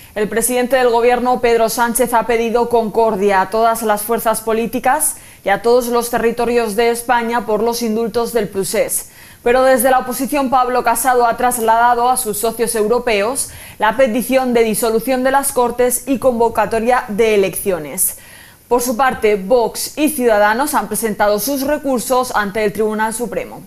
El presidente del Gobierno, Pedro Sánchez, ha pedido concordia a todas las fuerzas políticas y a todos los territorios de España por los indultos del procés. Pero desde la oposición, Pablo Casado ha trasladado a sus socios europeos la petición de disolución de las Cortes y convocatoria de elecciones. Por su parte, Vox y Ciudadanos han presentado sus recursos ante el Tribunal Supremo.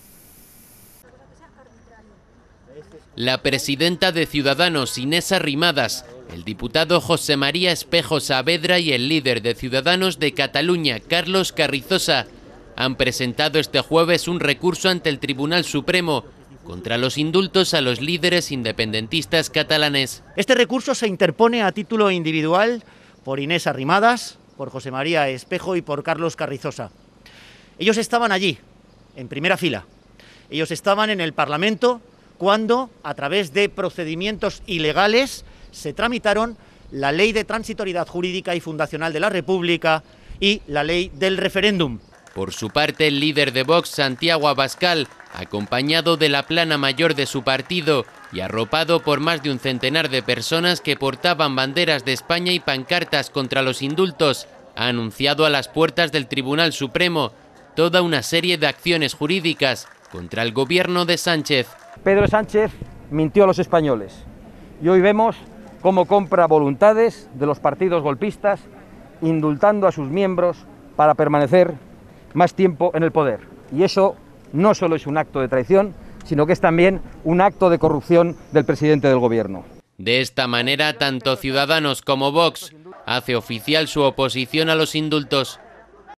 La presidenta de Ciudadanos, Inés Arrimadas, el diputado José María Espejo Saavedra y el líder de Ciudadanos de Cataluña, Carlos Carrizosa, han presentado este jueves un recurso ante el Tribunal Supremo contra los indultos a los líderes independentistas catalanes. Este recurso se interpone a título individual por Inés Arrimadas, por José María Espejo y por Carlos Carrizosa. Ellos estaban allí, en primera fila. Ellos estaban en el Parlamento cuando, a través de procedimientos ilegales, se tramitaron la Ley de Transitoriedad Jurídica y Fundacional de la República y la Ley del Referéndum. Por su parte, el líder de Vox, Santiago Abascal, acompañado de la plana mayor de su partido y arropado por más de un centenar de personas que portaban banderas de España y pancartas contra los indultos, ha anunciado a las puertas del Tribunal Supremo toda una serie de acciones jurídicas contra el gobierno de Sánchez. Pedro Sánchez mintió a los españoles y hoy vemos cómo compra voluntades de los partidos golpistas, indultando a sus miembros para permanecer más tiempo en el poder. Y eso no solo es un acto de traición, sino que es también un acto de corrupción del presidente del gobierno. De esta manera, tanto Ciudadanos como Vox hace oficial su oposición a los indultos.